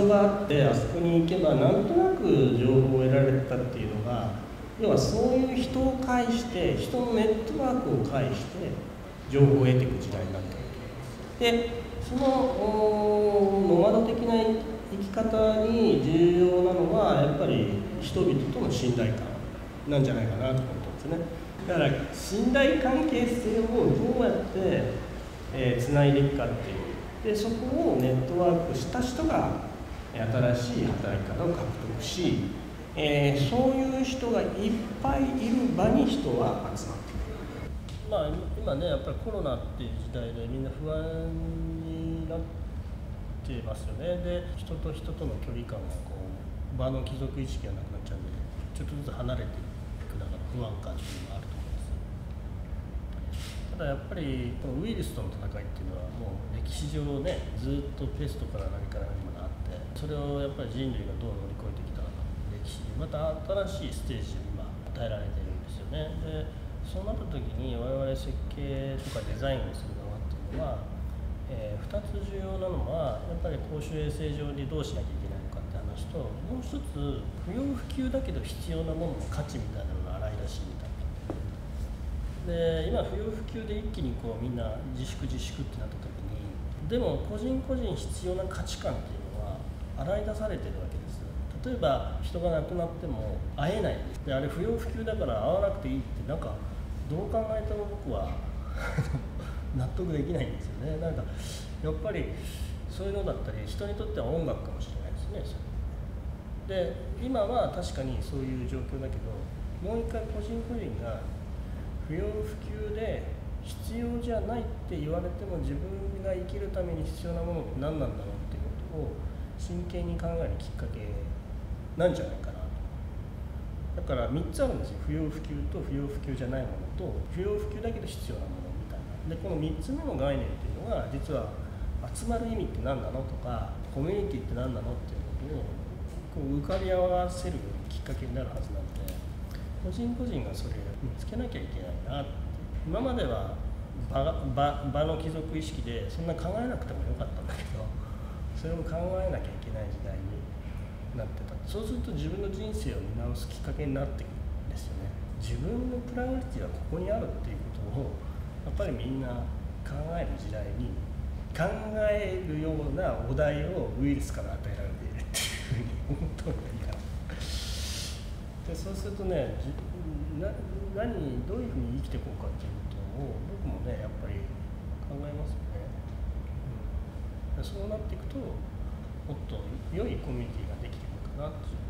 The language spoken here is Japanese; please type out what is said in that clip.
があって、あそこに行けばなんとなく情報を得られたっていうのが、要はそういう人を介して人のネットワークを介して情報を得ていく時代になったわけです。でそのノマド的な生き方に重要なのはやっぱり人々との信頼感なんじゃないかなと思ったんですね。だから信頼関係性をどうやって、つないでいくかっていうで、そこをネットワークした人が新しい働き方を獲得し、そういう人がいっぱいいる場に人は集まってくる。今ね、やっぱりコロナっていう時代でみんな不安になってますよね。で、人と人との距離感が場の帰属意識がなくなっちゃうんで、ちょっとずつ離れていく中の不安感っていうのがあると思います。ただやっぱりこのウイルスとの戦いっていうのはもう歴史上ね、ずっとペストから何から何まであって、それをやっぱり人類がどう乗り越えてきたのかの歴史にまた新しいステージを今与えられているんですよね。でそうなった時に我々設計とかデザインをする側っていうのは、2つ重要なのはやっぱり公衆衛生上にどうしなきゃいけないのかって話と、もう一つ不要不急だけど必要なものの価値みたいなのが洗い出しみたいな。で今不要不急で一気にみんな自粛ってなった時に、でも個人個人必要な価値観っていうのは洗い出されてるわけです。例えば人が亡くなっても会えないで、あれ不要不急だから会わなくていいってなんかどう考えても僕は納得できないんですよね。なんかやっぱりそういうのだったり人にとっては音楽かもしれないですね。で今は確かにそういう状況だけど、もう一回個人個人が不要不急で必要じゃないって言われても自分が生きるために必要なものって何なんだろうっていうことを真剣に考えるきっかけなんじゃないかなと。だから3つあるんですよ。不要不急と不要不急じゃないものと不要不急だけど必要なものみたいな。でこの3つ目の概念っていうのが実は集まる意味って何なのとかコミュニティって何なのっていうことを浮かび合わせるきっかけになるはずなので、個人個人がそれを見つけなきゃいけないなって。今までは場の帰属意識でそんな考えなくてもよかったんだけど、それを考えなきゃいけない時代になってた。そうすると自分の人生を見直すきっかけになってくるんですよね。自分のプライオリティはここにあるっていうことをやっぱりみんな考える時代に、考えるようなお題をウイルスから与えられているっていうふうに思った方がいいかな。でそうするとね、どういうふうに生きていこうかっていうことを僕もねやっぱり考えますよね。そうなっていくともっと良いコミュニティができていくかなっていう